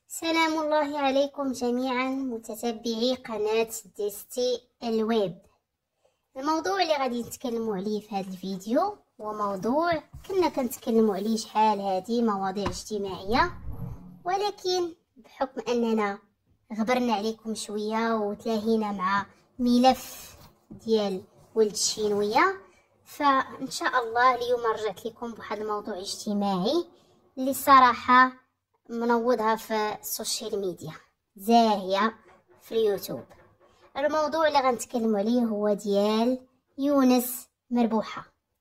سلام الله عليكم جميعا متتبعي قناة ديستي الويب. الموضوع اللي غادي نتكلموا عليه في هذا الفيديو هو موضوع كنا كنتكلموا عليه شحال هذه مواضيع اجتماعية، ولكن بحكم اننا غبرنا عليكم شوية وتلاهينا مع ملف ديال ولد الشينوية، فان شاء الله اليوم رجعت لكم بواحد الموضوع اجتماعي اللي صراحة منوضها في السوشيال ميديا زاهية في اليوتيوب. الموضوع اللي غنتكلم عليه هو ديال يونس مربوحة.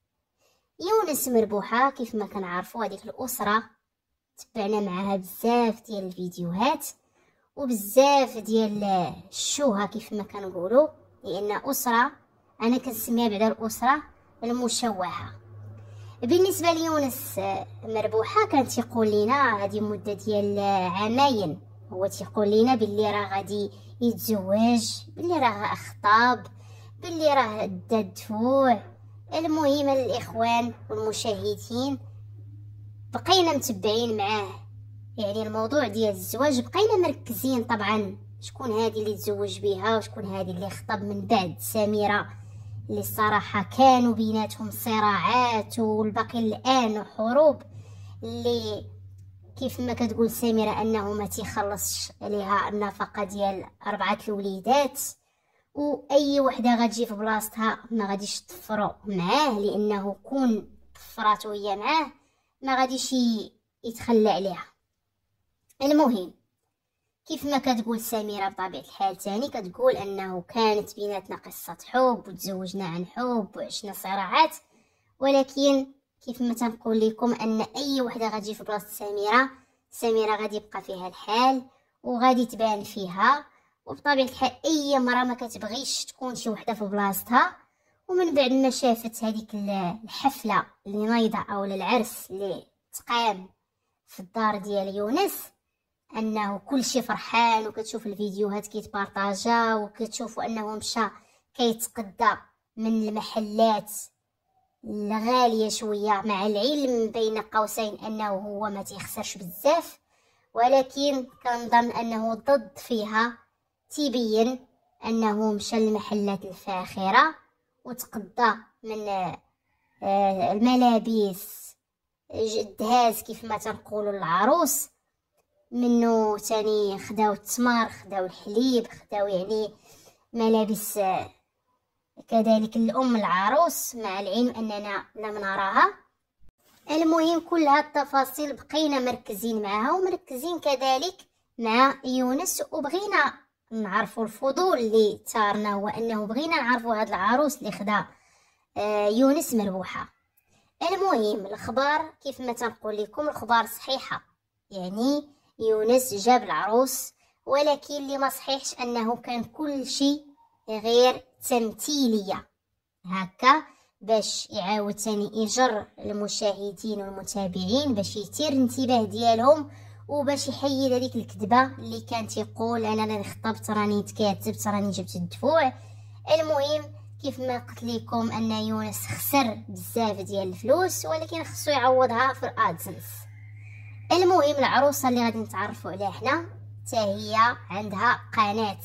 يونس مربوحة كيف ما كنعرفوا هذيك الأسرة تبعنا معها بزاف ديال الفيديوهات وبزاف ديال الشوهة كيف ما كنقولوا، لأن أسرة أنا كنسميها بعدا الأسرة المشوهة. بالنسبه ليونس مربوحه كان تيقول لنا هذه مده ديال عامين، هو تيقول لنا باللي راه غادي يتزوج، باللي راه خطاب، باللي راه دا دفوع. المهم الاخوان والمشاهدين بقينا متبعين معاه، يعني الموضوع ديال الزواج بقينا مركزين طبعا شكون هذه اللي تزوج بها وشكون هذه اللي خطب من بعد سميرة، اللي الصراحة كانوا بيناتهم صراعات والباقي الآن حروب، اللي كيف ما كتقول سميرة أنه ما تيخلصش عليها النفقة ديال 4 الوليدات، وأي وحدة غتجي في بلاصتها ما غاديش تطفروا معاه، لأنه كون طفرات وهي معاه ما غاديش يتخلى عليها. المهم كيف ما كتقول سميرة بطبيعة الحال تاني كتقول أنه كانت بيناتنا قصة حب وتزوجنا عن حب وعشنا صراعات، ولكن كيف ما تنقول لكم أن أي وحدة غتجي في بلاصة سميرة غادي يبقى فيها الحال وغادي تبان فيها، وبطبيعة الحال أي مرة ما كتبغيش تكون شي وحدة في بلاصتها. ومن بعد ما شافت هذيك الحفلة اللي نايضة أو العرس اللي تقام في الدار ديال يونس، انه كل شيء فرحان، وكتشوف الفيديوهات كيتبارطاجا وكتشوفوا انه مشى كيتقدى من المحلات الغاليه شويه، مع العلم بين قوسين انه هو ما تيخسرش بزاف، ولكن كنظن انه ضد فيها، تيبين انه مشى للمحلات الفاخره وتقدى من الملابس الدهاز كيف ما تنقولوا العروس منه، تاني خداو التمر، خداو الحليب، خداو يعني ملابس كذلك الام العروس، مع العلم اننا لم نراها. المهم كل هاد التفاصيل بقينا مركزين معها ومركزين كذلك مع يونس، وبغينا نعرفوا الفضول اللي ثارنا هو انه بغينا نعرفوا هاد العروس اللي خدا يونس مربوحه. المهم الاخبار كيف ما تنقول لكم الاخبار صحيحه، يعني يونس جاب العروس، ولكن اللي ما صحيحش انه كان كل شيء غير تمثيليه هكا باش يعاود ثاني يجر المشاهدين والمتابعين باش يثير الانتباه ديالهم وباش يحيد هذيك الكذبه اللي كان تيقول انا راني خطبت راني تكاتبت راني جبت الدفوع. المهم كيف ما قلت لكم ان يونس خسر بزاف ديال الفلوس، ولكن خصو يعوضها في الادسنس. المهم العروسه اللي غادي نتعرفوا عليها حنا حتى هي عندها قناه،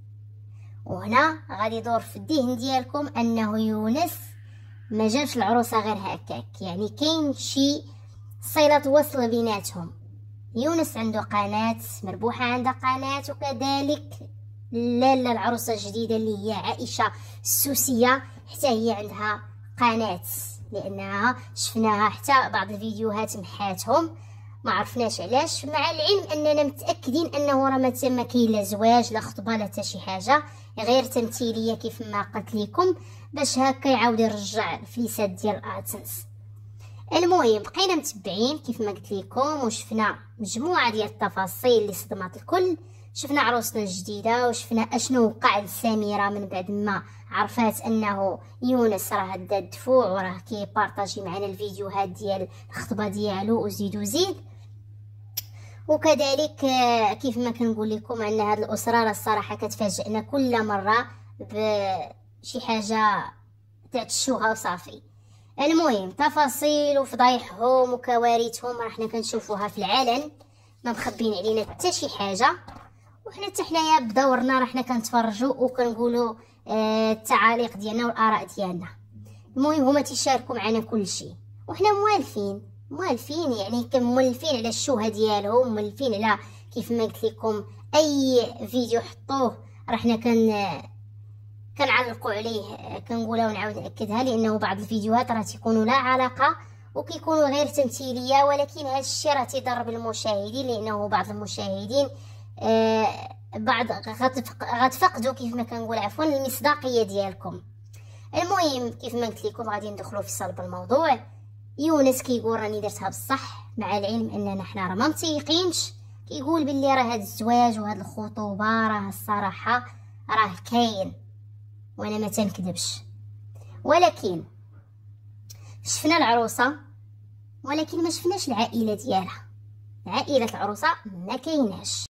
وهنا غادي يدور في الذهن ديالكم انه يونس ما جابش العروسه غير هكاك، يعني كاين شي صله وصل بيناتهم. يونس عنده قناه، مربوحه عندها قناه، وكذلك لاله العروسه الجديده اللي هي عائشه السوسيه حتى هي عندها قناه، لانها شفناها حتى بعض الفيديوهات محاتهم ما عرفناش علاش، مع العلم اننا متاكدين انه راه ما كاين لا زواج لا خطبه لا حتى شي حاجه، غير تمثيليه كيف ما قلت لكم باش هكا يعاود يرجع الفليسات ديال الادسنس. المهم بقينا متبعين كيف ما قلت لكم وشفنا مجموعه ديال التفاصيل اللي صدمات الكل. شفنا عروسنا الجديده وشفنا اشنو وقع لسميره من بعد ما عرفات انه يونس راه دا الدفوع وراه كيبارطاجي معنا الفيديوهات ديال الخطبه ديالو وزيد زيد. وكذلك كيف ما كنقول لكم ان هذه الاسره الصراحه كتفاجئنا كل مره بشي حاجه تاع الشوهه وصافي. المهم تفاصيل وفضايحهم وكوارثهم راه حنا كنشوفوها في العلن، ما مخبين علينا حتى شي حاجه، وحنا حتى حنايا بدورنا راه حنا كنتفرجوا وكنقولوا التعاليق ديالنا والاراء ديالنا. المهم هما تيشاركوا معنا كل شيء، وحنا موالفين يعني كمولفين على الشوهه ديالهم، مولفين على كيف ما قلت لكم اي فيديو حطوه راه حنا كنعلقوا عليه. كنقولها ونعاود ناكدها لانه بعض الفيديوهات راه تيكونوا لا علاقه وكيكونوا غير تمثيليه، ولكن هذا الشيء راه تيضر بالمشاهدين، لانه بعض المشاهدين بعض غتفقدوا كيف ما كنقول عفوا المصداقيه ديالكم. المهم كيف ما قلت لكم غادي ندخلوا في صلب الموضوع. يونس كيقول راني درتها بصح، مع العلم اننا حنا راه ما متيقينش. كيقول باللي راه هاد الزواج وهاد الخطوبه راه الصراحه راه كاين وانا ما تنكذبش، ولكن شفنا العروسه ولكن ما شفناش العائله ديالها. عائله العروسه ما كايناش.